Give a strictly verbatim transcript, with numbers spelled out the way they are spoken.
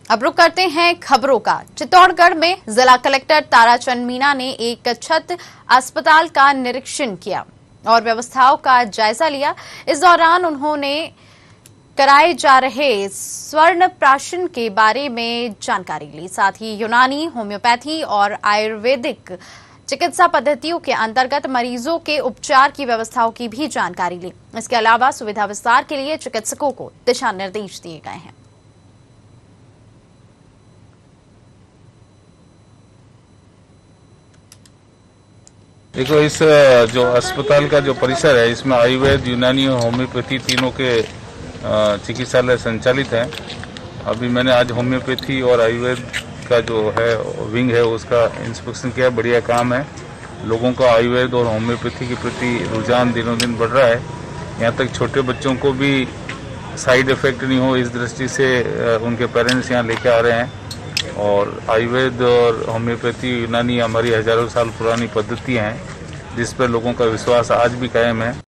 अब रुक करते हैं खबरों का। चित्तौड़गढ़ में जिला कलेक्टर ताराचंद मीणा ने एक छत अस्पताल का निरीक्षण किया और व्यवस्थाओं का जायजा लिया। इस दौरान उन्होंने कराए जा रहे स्वर्ण प्राशन के बारे में जानकारी ली। साथ ही यूनानी, होम्योपैथी और आयुर्वेदिक चिकित्सा पद्धतियों के अंतर्गत मरीजों के उपचार की व्यवस्थाओं की भी जानकारी ली। इसके अलावा सुविधा विस्तार के लिए चिकित्सकों को दिशा निर्देश दिए गए हैं। देखो, इस जो अस्पताल का जो परिसर है, इसमें आयुर्वेद, यूनानी और होम्योपैथी तीनों के चिकित्सालय संचालित हैं। अभी मैंने आज होम्योपैथी और आयुर्वेद का जो है विंग है उसका इंस्पेक्शन किया। बढ़िया काम है। लोगों का आयुर्वेद और होम्योपैथी के प्रति रुझान दिनों दिन बढ़ रहा है। यहाँ तक छोटे बच्चों को भी साइड इफेक्ट नहीं हो, इस दृष्टि से उनके पेरेंट्स यहाँ लेके आ रहे हैं। और आयुर्वेद और होम्योपैथी, यूनानी हमारी हजारों साल पुरानी पद्धतियाँ हैं जिस पर लोगों का विश्वास आज भी कायम है।